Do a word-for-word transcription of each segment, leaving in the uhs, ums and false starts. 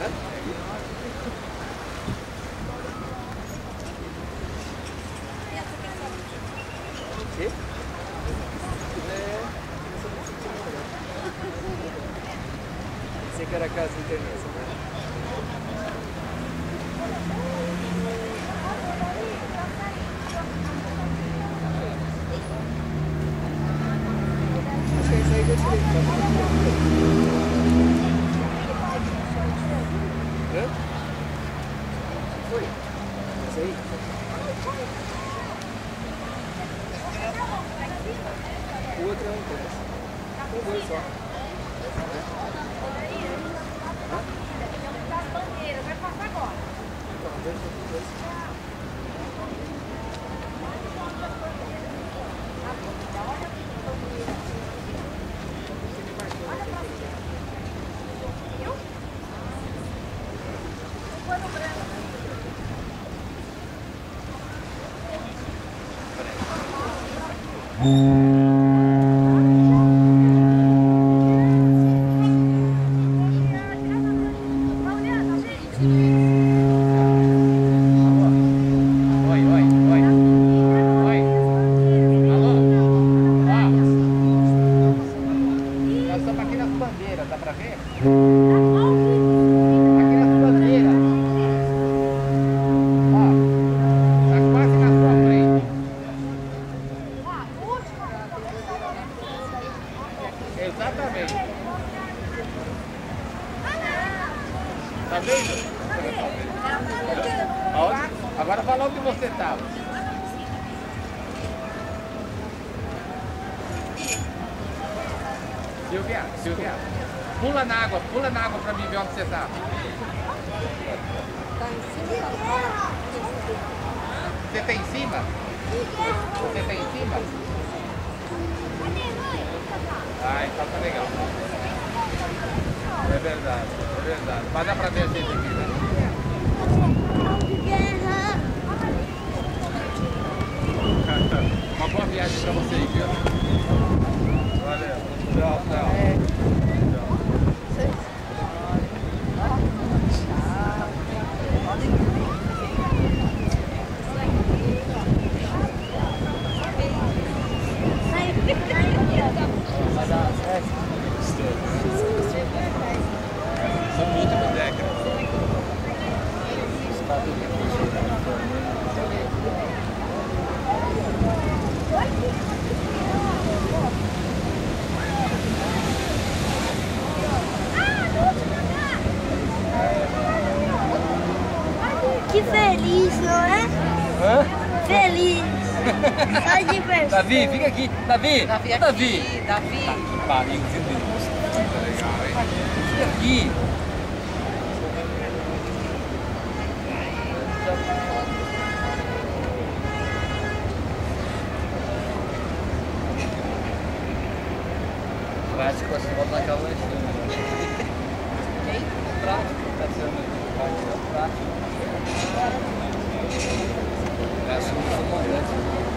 quê? Pensei que era casa internacional. Acho que é isso aí que eu tirei. Hã? Foi? Isso aí? O outro é um interesse. Um dois só. Vai passar agora. Então, dois, dois. Exatamente. Tá vendo? Aonde? Agora fala onde você estava. Silvia, Silvia, pula na água, pula na água pra mim ver onde você tá. Você tá em cima? Você tá em cima? Ah, então tá legal. É verdade, é verdade. Mas dá pra ver a gente aqui, né? Uma boa viagem pra vocês, viu? Valeu. Tchau, tchau. São múltiplas décadas. Que feliz, não é? Hã? Feliz. Só diversão. Davi, fica aqui. Davi, Davi aqui, Davi. Davi. Tá que pariu, que Deus. Fica aqui. Eu acho que você volta naquela lanchinha. Quem? Prático, tá sendo prático. Eu acho que eu sou comandante.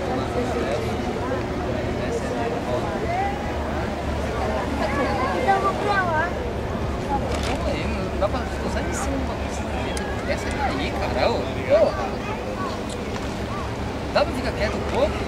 Então vou pra lá. Calma aí, não dá pra usar em cima uma coisa. Essa aí, cara. Ô, porra. Dá pra ficar quieto um pouco?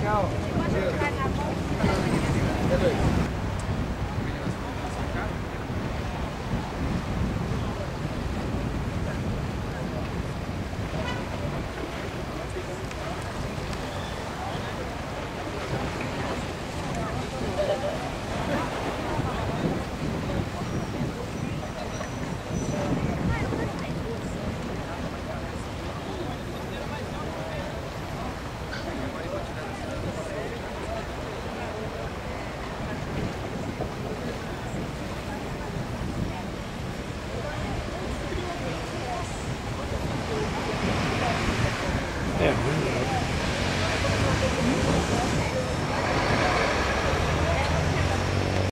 Tchau. É dois. É,